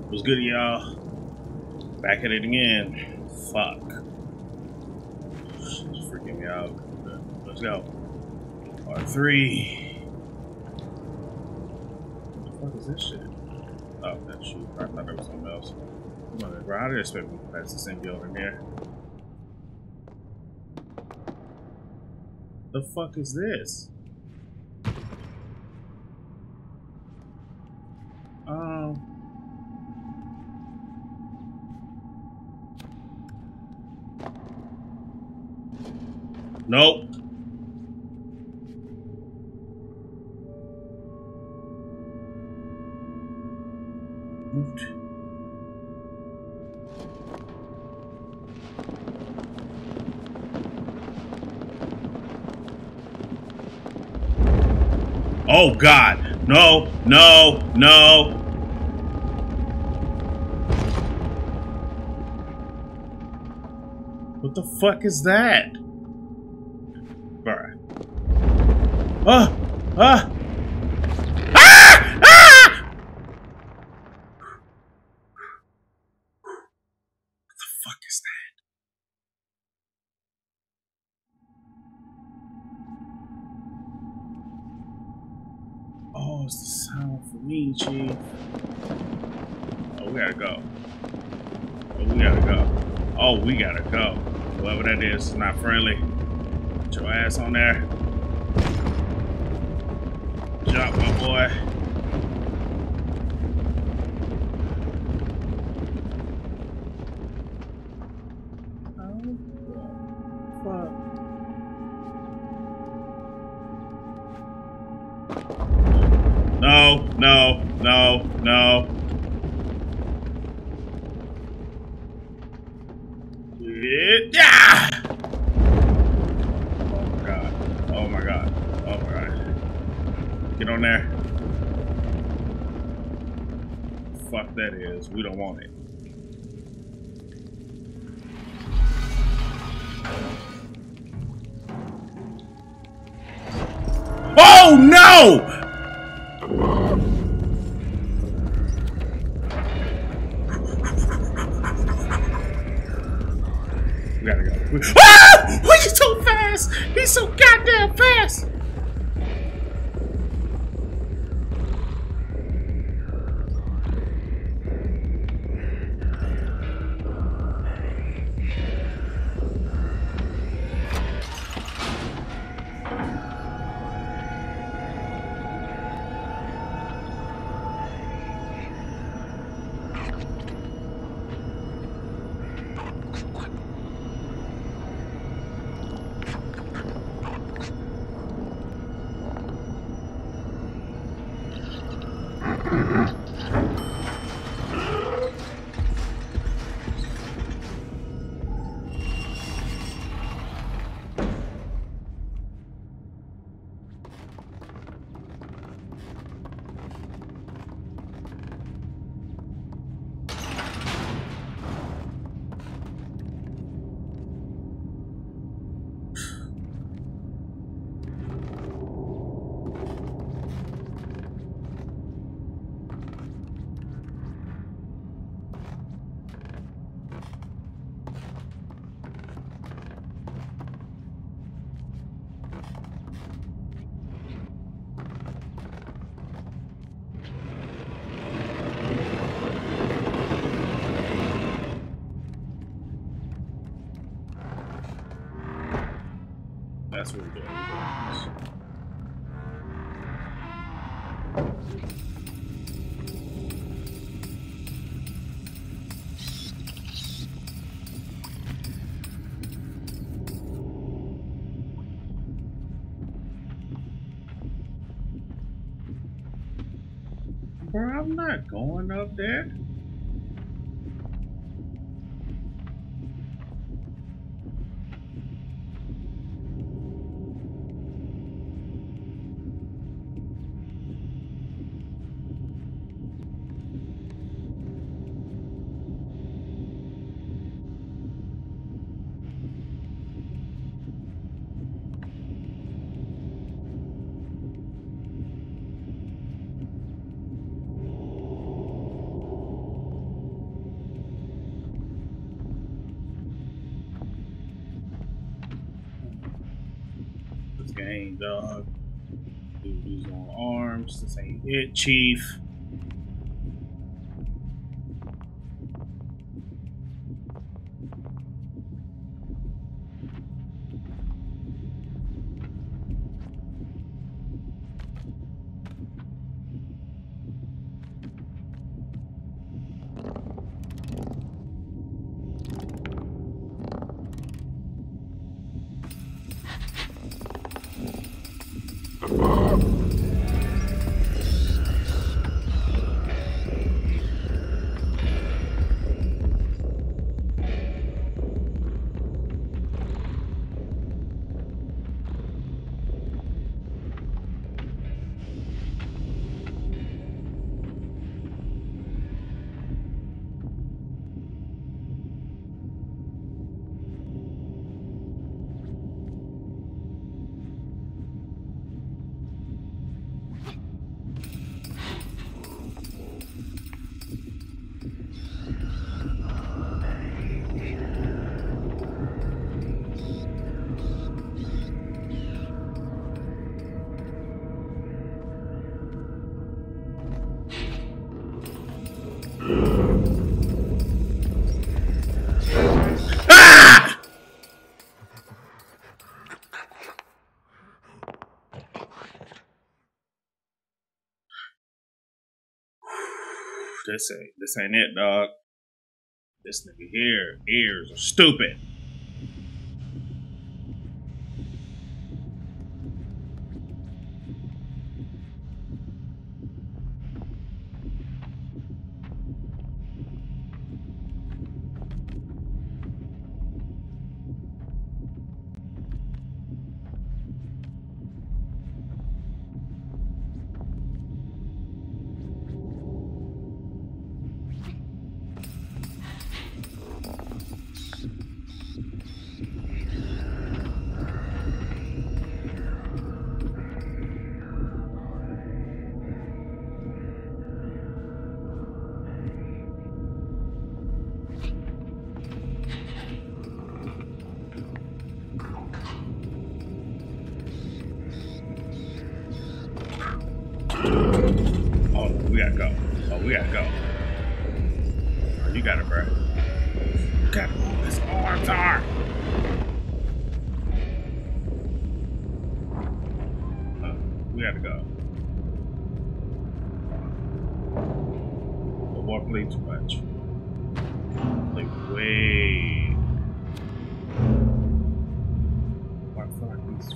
What's good, y'all? Back at it again. Fuck. Shit's freaking me out. Let's go. R3. What the fuck is this shit? Oh, that shit. I thought there was something else. Bro, how did I expect me to pass the same building here? The fuck is this? Nope. Oh God! No! No! No! What the fuck is that? Bruh. Ah! Ah! Ah! Ah! What the fuck is that? Oh, it's the sound for me, Chief. Oh, we gotta go. Oh, we gotta go. Oh, we gotta go. Whoever that is not friendly. Put your ass on there. Jump, my boy. Oh, fuck. No, no, no, no. Yeah! Oh my God. Oh my God. Oh my God. Get on there. Fuck that is. We don't want it. Oh no! We gotta go. Ah! Oh, he's so fast! He's so goddamn fast! That's what we're doing. Bro, I'm not going up there. game, dog. Dude, these long arms. This ain't it, Chief. This ain't it, dog. This nigga here, ears are stupid. Oh, we gotta go. Oh, we gotta go. Oh, you got it, bro. You got it. His arms are. We gotta go. The war played too much. Like, way. What the fuck these?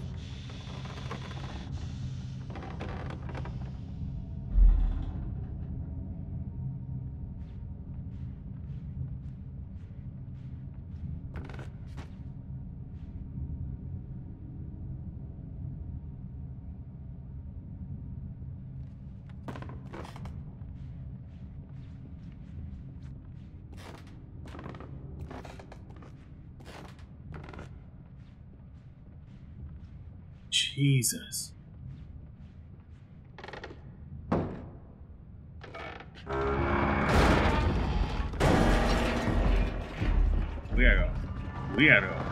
Jesus. We gotta go. We gotta go.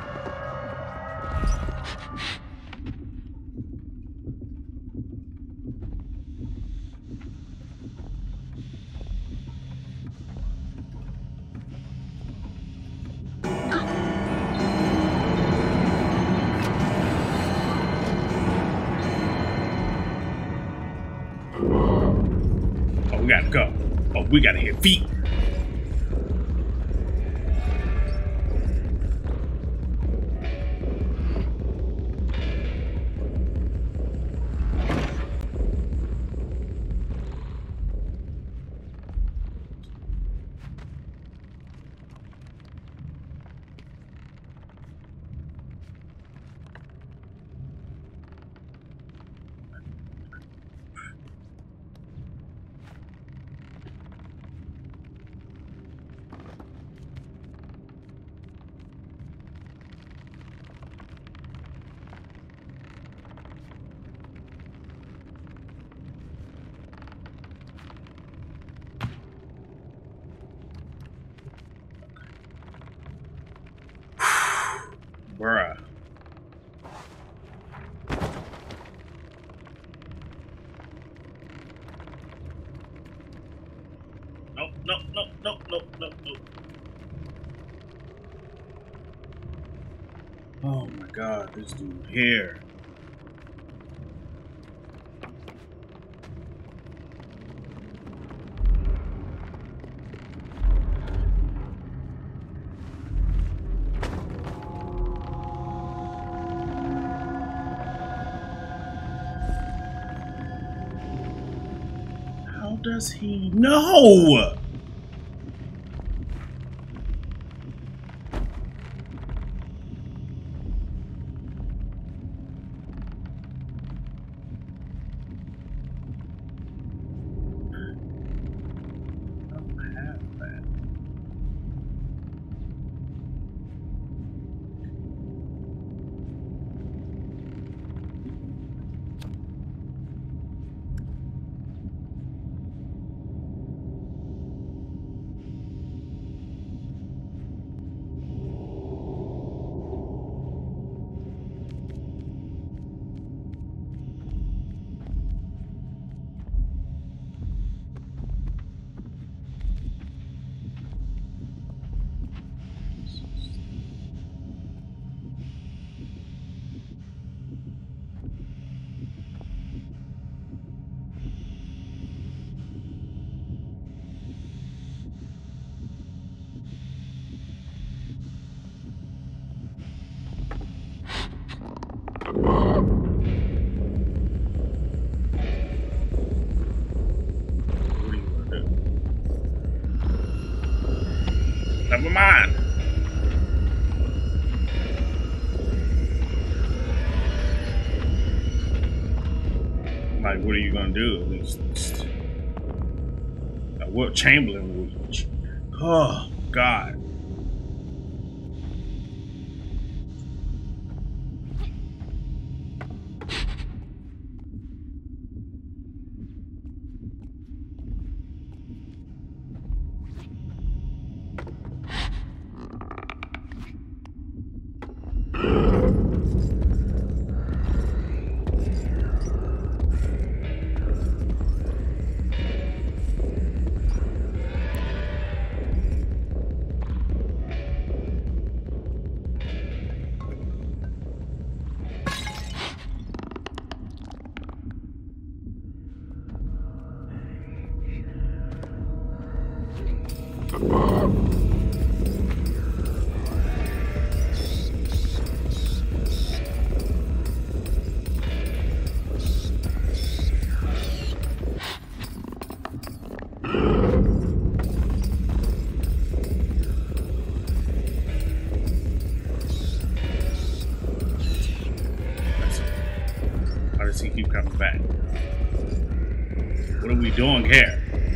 We gotta go. Oh, we gotta hit feet. Bruh. no, no, no, no, no, no. Oh my god, this dude here. How does he know? Never mind. Like, what are you gonna do? What Chamberlain would? Oh God. How does he keep coming back? What are we doing here?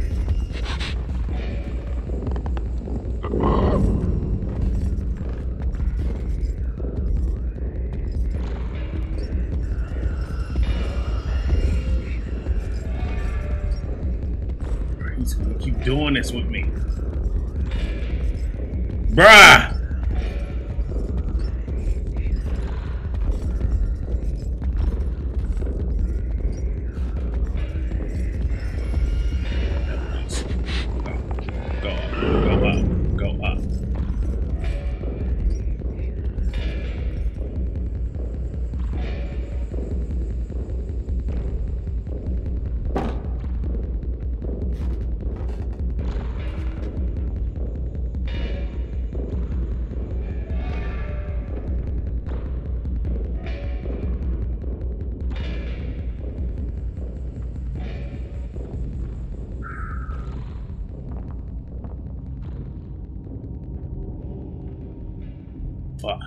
He's gonna keep doing this with me. Bruh! Go up. Fuck.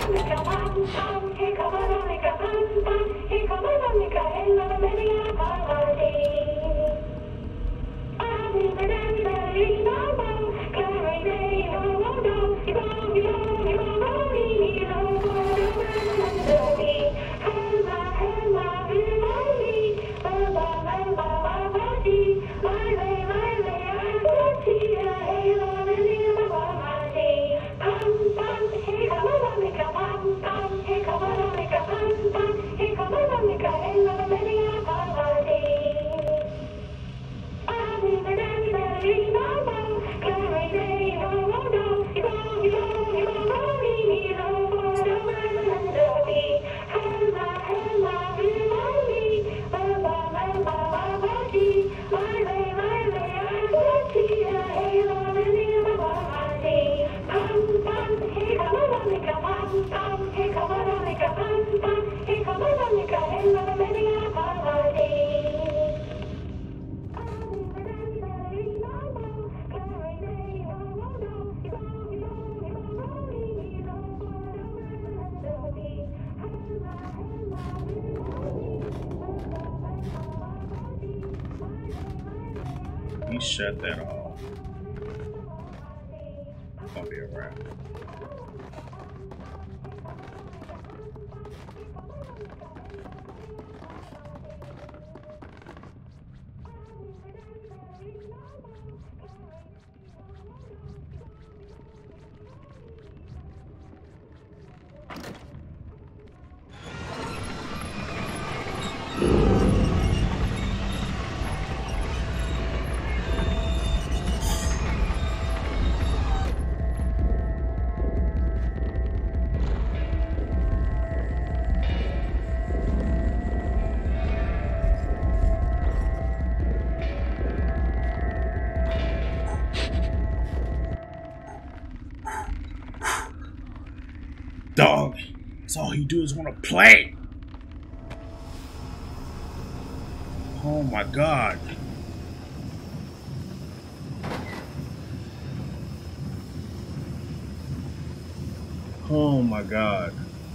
He shut that off. Gonna be alright. Dog, that's all he do is want to play. Oh my god. Oh my god.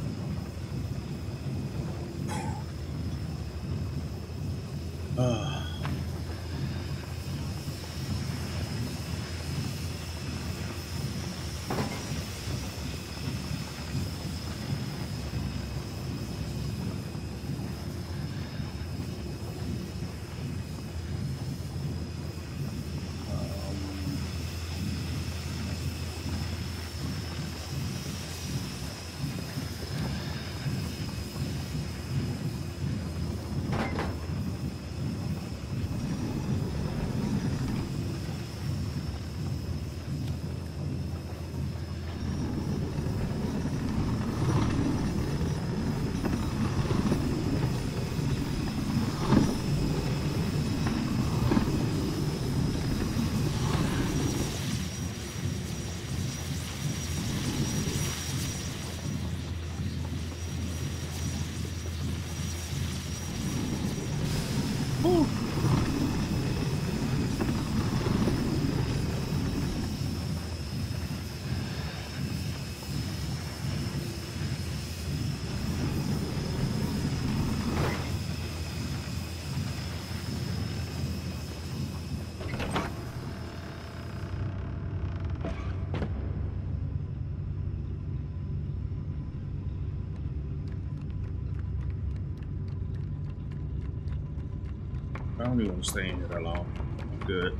I don't even want to stay in here that long. I'm good.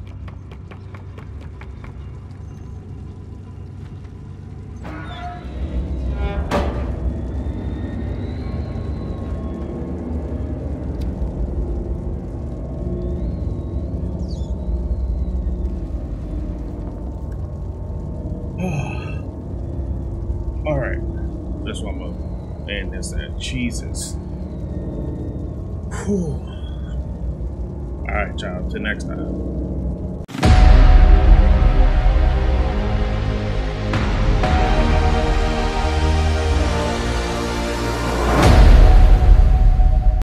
Alright. That's what I'm up. And that's that. Jesus. Whew. Alright, y'all. Till next time.